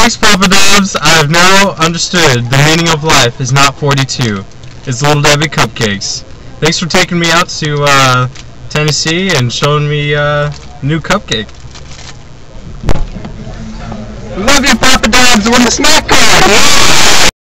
Thanks, Papa Dobbs. I have now understood the meaning of life is not 42. It's LittleDebbie cupcakes. Thanks for taking me out to Tennessee and showing me new cupcake. Love you, Papa Dobbs. Win the snack card.